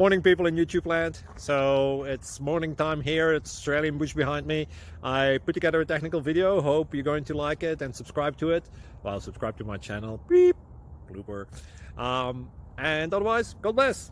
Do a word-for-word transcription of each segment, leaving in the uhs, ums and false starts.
Morning, people in YouTube land. So it's morning time here. It's Australian bush behind me. I put together a technical video. Hope you're going to like it and subscribe to it. Well, subscribe to my channel. Beep. Blooper. Um, and otherwise, God bless.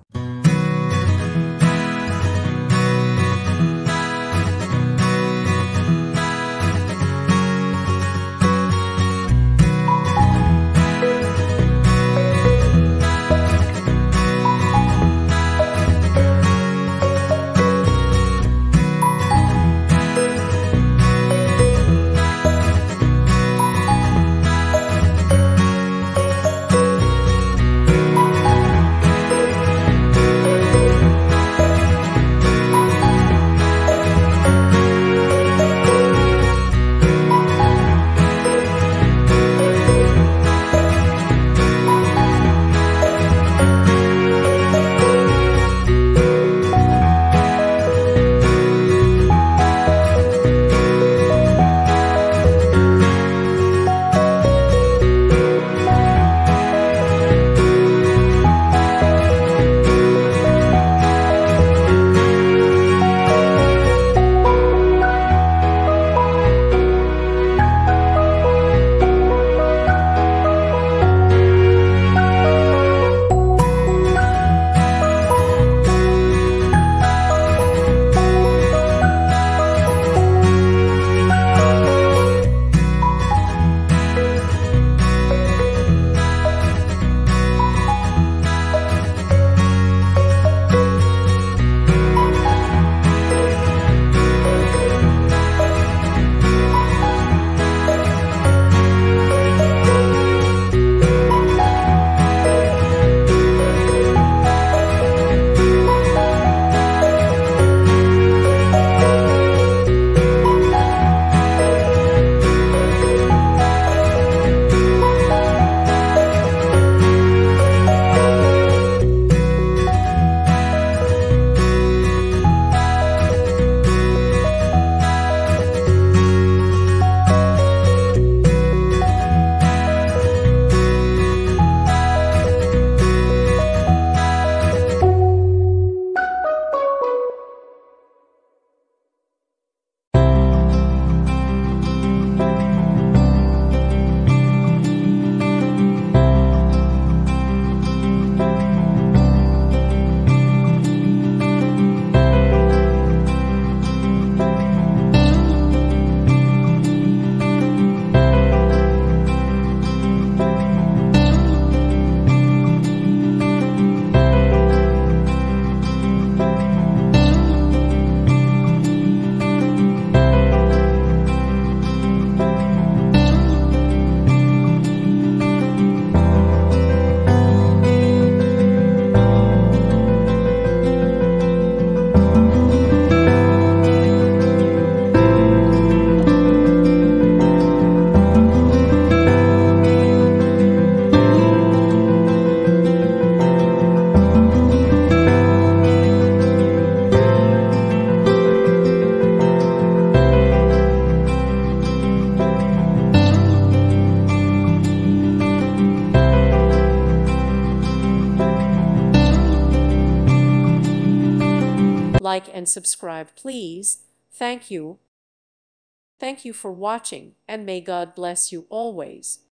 Like and subscribe, please. Thank you. Thank you for watching, and may God bless you always.